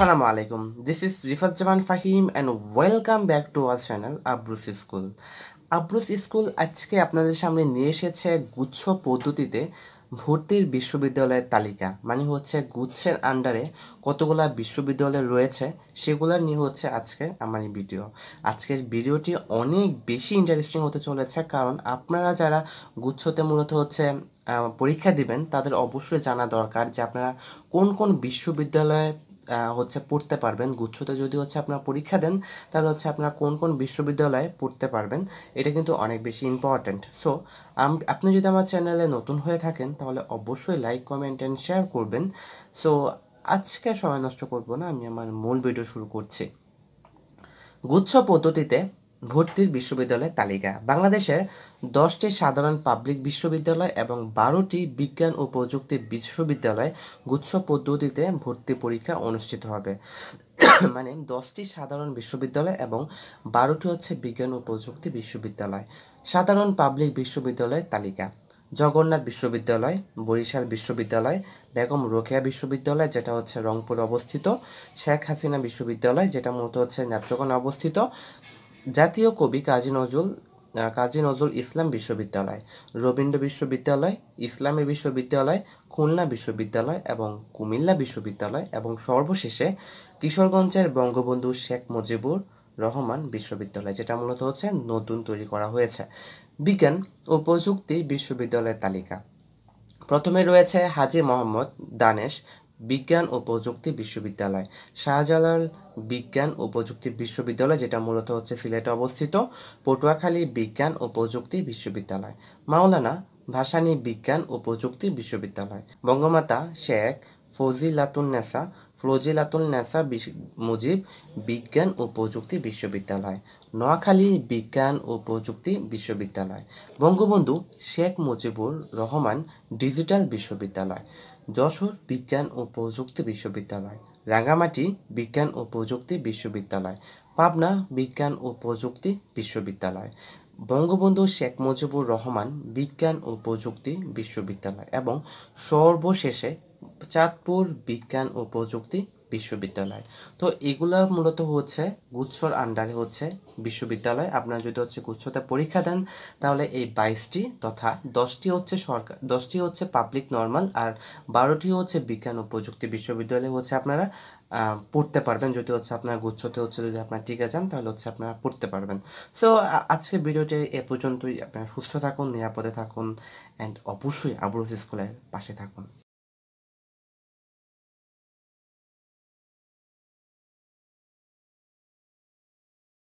Assalamu alaikum. This is Rifat Jaman Fahim and welcome back to our channel আব্রুস school. আব্রুস school আজকে আপনাদের সামনে নিয়ে এসেছে গুচ্ছ পদ্ধতিতে ভর্তির বিশ্ববিদ্যালয়ের তালিকা, মানে হচ্ছে গুচ্ছের আন্ডারে কতগুলা বিশ্ববিদ্যালয় রয়েছে সেগুলো নিয়ে হচ্ছে আজকে আমার এই ভিডিও। আজকের ভিডিওটি অনেক বেশি ইন্টারেস্টিং হতে চলেছে, কারণ আপনারা যারা গুচ্ছতে মূলত হচ্ছে পরীক্ষা দিবেন তাদের অবশ্যই জানা দরকার যে আপনারা কোন কোন বিশ্ববিদ্যালয়ে হচ্ছে পড়তে পারবেন। গুচ্ছতে যদি হচ্ছে আপনারা পরীক্ষা দেন তাহলে হচ্ছে আপনারা কোন কোন বিশ্ববিদ্যালয়ে পড়তে পারবেন, এটা কিন্তু অনেক বেশি ইম্পর্ট্যান্ট। সো আপনি যদি আমার চ্যানেলে নতুন হয়ে থাকেন তাহলে অবশ্যই লাইক, কমেন্ট অ্যান্ড শেয়ার করবেন। সো আজকে সময় নষ্ট করব না, আমি আমার মূল ভিডিও শুরু করছি। গুচ্ছ পদ্ধতিতে ভর্তির বিশ্ববিদ্যালয়ের তালিকা। বাংলাদেশের 10টি সাধারণ পাবলিক বিশ্ববিদ্যালয় এবং 12টি বিজ্ঞান ও প্রযুক্তি বিশ্ববিদ্যালয় গুচ্ছ পদ্ধতিতে ভর্তি পরীক্ষা অনুষ্ঠিত হবে। মানে 10টি সাধারণ বিশ্ববিদ্যালয় এবং 12টি হচ্ছে বিজ্ঞান ও প্রযুক্তি বিশ্ববিদ্যালয়। সাধারণ পাবলিক বিশ্ববিদ্যালয়ের তালিকা: জগন্নাথ বিশ্ববিদ্যালয়, বরিশাল বিশ্ববিদ্যালয়, বেগম রোকেয়া বিশ্ববিদ্যালয় যেটা হচ্ছে রংপুরে অবস্থিত, শেখ হাসিনা বিশ্ববিদ্যালয় যেটা মূলত হচ্ছে নেত্রকোণা অবস্থিত, জাতীয় কবি কাজী নজরুল ইসলাম বিশ্ববিদ্যালয়, রবীন্দ্র বিশ্ববিদ্যালয়, ইসলামী বিশ্ববিদ্যালয়, খুলনা বিশ্ববিদ্যালয় এবং কুমিল্লা বিশ্ববিদ্যালয়, এবং সর্বশেষে কিশোরগঞ্জের বঙ্গবন্ধু শেখ মুজিবুর রহমান বিশ্ববিদ্যালয় যেটা মূলত হচ্ছে নতুন তৈরি করা হয়েছে। বিজ্ঞান ও প্রযুক্তি বিশ্ববিদ্যালয়ের তালিকা: প্রথমে রয়েছে হাজী মোহাম্মদ দানেশ বিজ্ঞান ও প্রযুক্তি বিশ্ববিদ্যালয়, শাহজালাল বিজ্ঞান ও প্রযুক্তি বিশ্ববিদ্যালয় যেটা মূলত হচ্ছে সিলেটে অবস্থিত, পটুয়াখালী বিজ্ঞান ও প্রযুক্তি বিশ্ববিদ্যালয়, মাওলানা ভাসানী বিজ্ঞান ও প্রযুক্তি বিশ্ববিদ্যালয়, বঙ্গমাতা শেখ ফজিলাতুন্নেসা মুজিব বিজ্ঞান ও প্রযুক্তি বিশ্ববিদ্যালয়, নোয়াখালী বিজ্ঞান ও প্রযুক্তি বিশ্ববিদ্যালয়, বঙ্গবন্ধু শেখ মুজিবুর রহমান ডিজিটাল বিশ্ববিদ্যালয়, যশোর বিজ্ঞান ও প্রযুক্তি বিশ্ববিদ্যালয়, রাঙ্গামাটি বিজ্ঞান ও প্রযুক্তি বিশ্ববিদ্যালয়, পাবনা বিজ্ঞান ও প্রযুক্তি বিশ্ববিদ্যালয়, বঙ্গবন্ধু শেখ মুজিবুর রহমান বিজ্ঞান ও প্রযুক্তি বিশ্ববিদ্যালয় এবং সর্বশেষে চাঁদপুর বিজ্ঞান ও প্রযুক্তি বিশ্ববিদ্যালয়। তো এগুলা মূলত হচ্ছে গুচ্ছর আন্ডারে হচ্ছে বিশ্ববিদ্যালয়। আপনারা যদি হচ্ছে গুচ্ছতে পরীক্ষা দেন তাহলে এই 22টি তথা 10টি হচ্ছে সরকার, 10টি হচ্ছে পাবলিক নর্মাল, আর 12টি হচ্ছে বিজ্ঞান ও প্রযুক্তি বিশ্ববিদ্যালয়ে হচ্ছে আপনারা পড়তে পারবেন। যদি হচ্ছে আপনার গুচ্ছতে হচ্ছে যদি আপনারা টিকে যান তাহলে হচ্ছে আপনারা পড়তে পারবেন। সো আজকের ভিডিওটি এ পর্যন্তই। আপনারা সুস্থ থাকুন, নিরাপদে থাকুন অ্যান্ড অবশ্যই আব্রুস স্কুলের পাশে থাকুন।